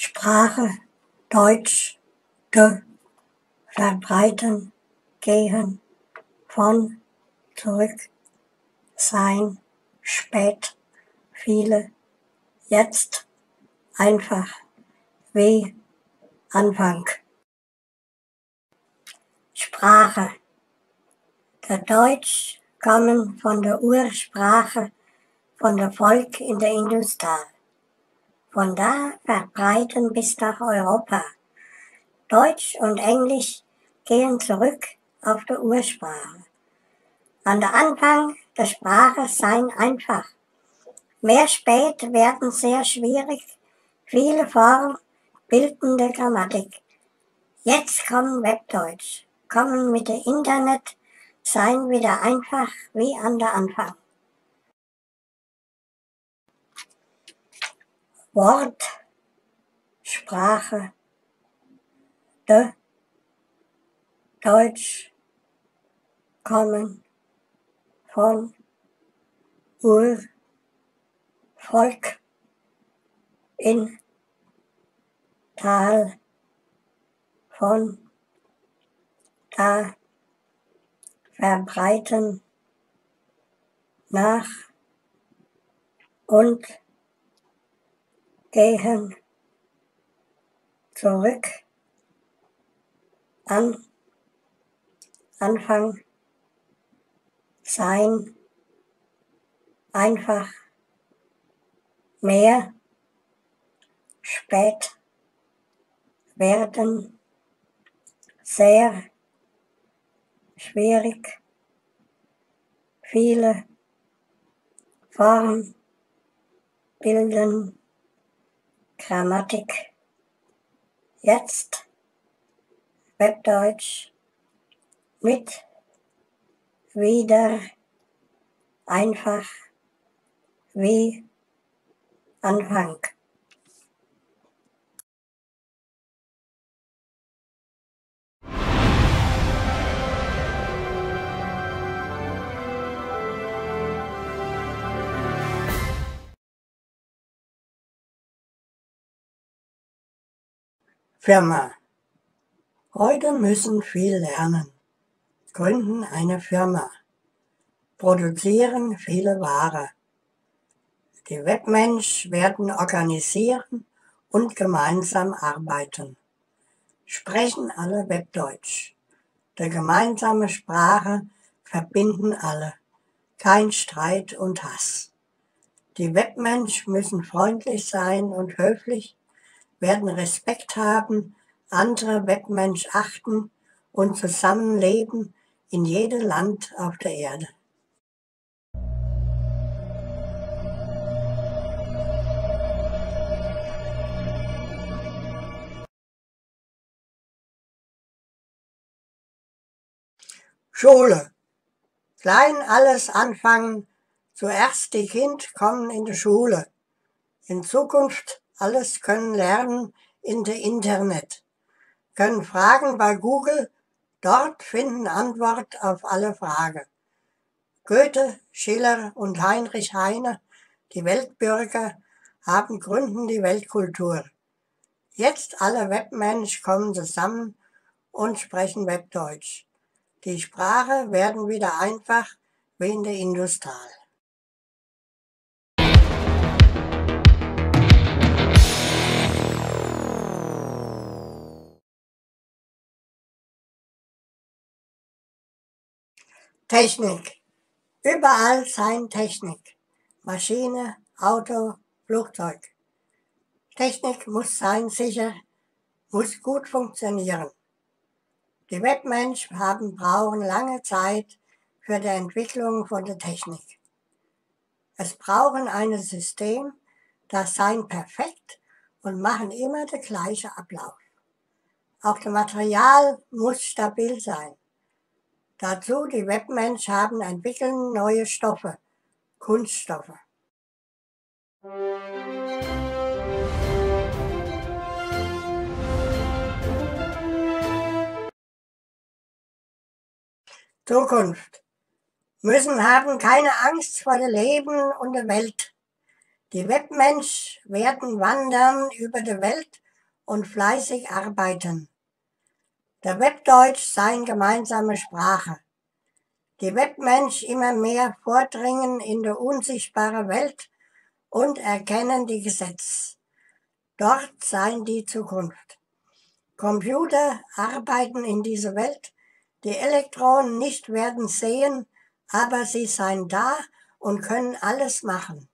Sprache, Deutsch, de, verbreiten, gehen, von, zurück, sein, spät, viele, jetzt, einfach, wie, Anfang. Sprache. Der Deutsch kommen von der Ursprache von der Volk in der Industal. Von da verbreiten bis nach Europa. Deutsch und Englisch gehen zurück auf die Ursprache. An der Anfang der Sprache sein einfach. Mehr spät werden sehr schwierig, viele Formen bildende Grammatik. Jetzt kommen Webdeutsch, kommen mit dem Internet, sein wieder einfach wie an der Anfang. Wort, Sprache, de, Deutsch, kommen, von, Ur, Volk, in, Tal, von, da, verbreiten, nach und gehen, zurück, an, Anfang, sein, einfach, mehr, spät, werden, sehr, schwierig, viele, Form, bilden, Grammatik, jetzt, Webdeutsch, mit, wieder, einfach, wie, Anfang. Firma. Heute müssen viel lernen, gründen eine Firma, produzieren viele Ware. Die Webmensch werden organisieren und gemeinsam arbeiten. Sprechen alle Webdeutsch. Die gemeinsame Sprache verbinden alle. Kein Streit und Hass. Die Webmensch müssen freundlich sein und höflich, werden Respekt haben, andere Webmensch achten und zusammenleben in jedem Land auf der Erde. Schule. Klein alles anfangen, zuerst die Kind kommen in die Schule. In Zukunft alles können lernen in der Internet. Können Fragen bei Google, dort finden Antwort auf alle Fragen. Goethe, Schiller und Heinrich Heine, die Weltbürger, haben gründen die Weltkultur. Jetzt alle Webmensch kommen zusammen und sprechen Webdeutsch. Die Sprache werden wieder einfach wie in der Industal. Technik. Überall sein Technik. Maschine, Auto, Flugzeug. Technik muss sein sicher, muss gut funktionieren. Die Webmensch brauchen lange Zeit für die Entwicklung von der Technik. Es brauchen ein System, das sein perfekt und machen immer den gleichen Ablauf. Auch das Material muss stabil sein. Dazu die Webmensch entwickeln neue Stoffe, Kunststoffe. Zukunft. Müssen haben keine Angst vor dem Leben und der Welt. Die Webmensch werden wandern über die Welt und fleißig arbeiten. Der Webdeutsch sei gemeinsame Sprache. Die Webmensch immer mehr vordringen in die unsichtbare Welt und erkennen die Gesetze. Dort seien die Zukunft. Computer arbeiten in dieser Welt. Die Elektronen nicht werden sehen, aber sie seien da und können alles machen.